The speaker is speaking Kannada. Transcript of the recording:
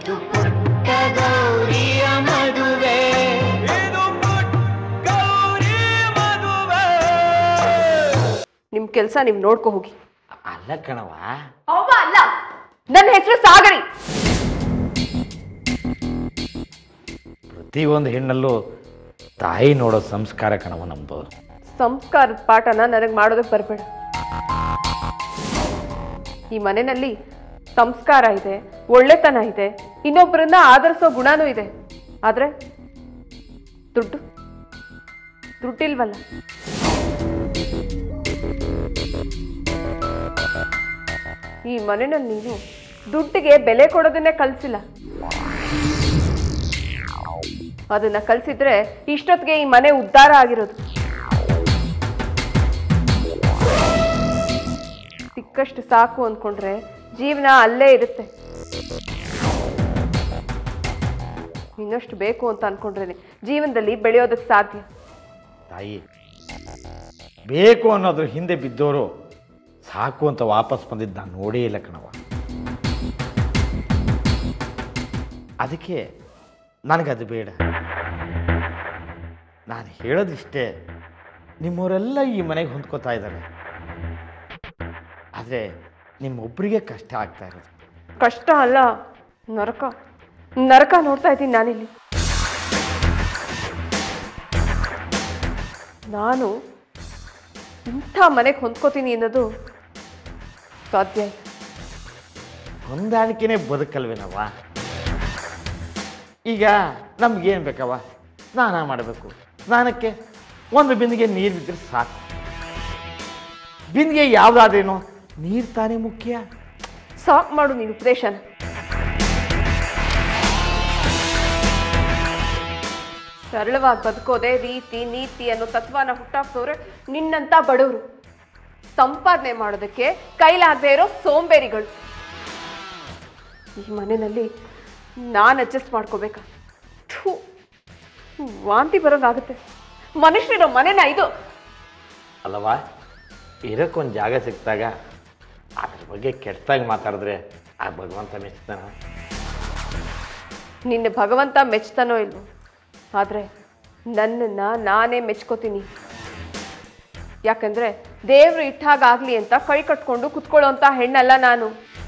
ಇದು ಪುಟ್ಟ ಗೌರಿಯ ಮದುವೆ, ಇದು ಪುಟ್ಟ ಗೌರಿ ಮದುವೆ. ನಿಮ್ ಕೆಲ್ಸ ನೀವ್ ನೋಡ್ಕೊ ಹೋಗಿ. ಅಲ್ಲ ಕಣವ, ಅವ್ವ ಅಲ್ಲ, ನನ್ನ ಹೆಸರು ಸಾಗರಿ. ಪ್ರತಿಯೊಂದು ಹೆಣ್ಣಲ್ಲೂ ತಾಯಿ ನೋಡೋ ಸಂಸ್ಕಾರ ಕಣವ ನಮ್ದು. ಸಂಸ್ಕಾರದ ಪಾಠನ ನನಗೆ ಮಾಡೋದಕ್ಕೆ ಬರಬೇಡ. ಈ ಮನೆಯಲ್ಲಿ ಸಂಸ್ಕಾರ ಇದೆ, ಒಳ್ಳೆತನ ಇದೆ, ಇನ್ನೊಬ್ಬರನ್ನ ಆದರಿಸೋ ಗುಣನೂ ಇದೆ. ಆದ್ರೆ ದುಡ್ಡಿಲ್ವಲ್ಲ. ಈ ಮನೆಯಲ್ಲಿ ನೀನು ದುಡ್ಡಿಗೆ ಬೆಲೆ ಕೊಡೋದನ್ನೇ ಕಲಿಸಿಲ್ಲ. ಅದನ್ನ ಕಲಿಸಿದ್ರೆ ಇಷ್ಟೊತ್ತಿಗೆ ಈ ಮನೆ ಉದ್ಧಾರ ಆಗಿರೋದು. ಸಿಕ್ಕಷ್ಟು ಸಾಕು ಅಂದ್ಕೊಂಡ್ರೆ ಜೀವನ ಅಲ್ಲೇ ಇರುತ್ತೆ. ಇನ್ನಷ್ಟು ಬೇಕು ಅಂತ ಅನ್ಕೊಂಡ್ರೆ ಜೀವನದಲ್ಲಿ ಬೆಳೆಯೋದಕ್ಕೆ ಸಾಧ್ಯ. ತಾಯಿ, ಬೇಕು ಅನ್ನೋದ್ರ ಹಿಂದೆ ಬಿದ್ದವರು ಸಾಕು ಅಂತ ವಾಪಸ್ ಬಂದಿದ್ದು ನಾನು ನೋಡೇ ಇಲ್ಲ ಕಣವ. ಅದಕ್ಕೆ ನನಗದು ಬೇಡ. ನಾನು ಹೇಳೋದಿಷ್ಟೇ, ನಿಮ್ಮವರೆಲ್ಲ ಈ ಮನೆಗೆ ಹೊಂದ್ಕೋತಾ ಇದ್ದಾರೆ. ಆದರೆ ನಿಮ್ಮೊಬ್ಬರಿಗೆ ಕಷ್ಟ ಆಗ್ತಾ ಇರೋದು. ಕಷ್ಟ ಅಲ್ಲ, ನರಕ ನೋಡ್ತಾ ಇದ್ದೀನಿ ನಾನಿಲ್ಲಿ. ನಾನು ಇಂಥ ಮನೆಗೆ ಹೊಂದ್ಕೋತೀನಿ ಅನ್ನೋದು ಸಾಧ್ಯ ಇಲ್ಲ. ಹೊಂದಾಣಿಕೆನೇ ಬದುಕಲ್ವೇನವ್ವ. ಈಗ ನಮ್ಗೇನು ಬೇಕವ್ವ? ಸ್ನಾನ ಮಾಡಬೇಕು. ಸ್ನಾನಕ್ಕೆ ಒಂದು ಬಿಂದಿಗೆ ನೀರು ಬಿದ್ದರೆ ಸಾಕು. ಬಿಂದಿಗೆ ಯಾವುದಾದ್ರೇನೋ ನೀರು ತಾನೇ ಮುಖ್ಯ. ಸಾಕು ಮಾಡು ನೀನು ಉಪದೇಶನ. ಸರಳವಾಗಿ ಬದುಕೋದೆ ರೀತಿ ನೀತಿ ಅನ್ನೋ ತತ್ವನ ಹುಟ್ಟಾಕ್ತವ್ರೆ ನಿನ್ನಂತ ಬಡವರು. ಸಂಪಾದನೆ ಮಾಡೋದಕ್ಕೆ ಕೈಲಾಗದೆ ಇರೋ ಸೋಂಬೇರಿಗಳು. ಈ ಮನೆಯಲ್ಲಿ ನಾನು ಅಡ್ಜಸ್ಟ್ ಮಾಡ್ಕೋಬೇಕಾ? ವಾಂತಿ ಬರೋಂಗಾಗುತ್ತೆ. ಮನುಷ್ಯರಿರೋ ಮನೆನ ಇದು ಅಲ್ಲವಾ? ಇರೋಕ್ಕೊಂದು ಜಾಗ ಸಿಕ್ಕಿದಾಗ ಅದ್ರ ಬಗ್ಗೆ ಕೆಟ್ಟದಾಗಿ ಮಾತಾಡಿದ್ರೆ ಆ ಭಗವಂತ ಮೆಚ್ತಾನ? ನಿನ್ನ ಭಗವಂತ ಮೆಚ್ತಾನೋ ಇಲ್ವೋ, ಆದರೆ ನನ್ನನ್ನು ನಾನೇ ಮೆಚ್ಕೋತೀನಿ. ಯಾಕಂದರೆ ದೇವರು ಇಟ್ಟಾಗಲಿ ಅಂತ ಕೈ ಕಟ್ಕೊಂಡು ಕುತ್ಕೊಳ್ಳೋ ಅಂತ ಹೆಣ್ಣಲ್ಲ ನಾನು.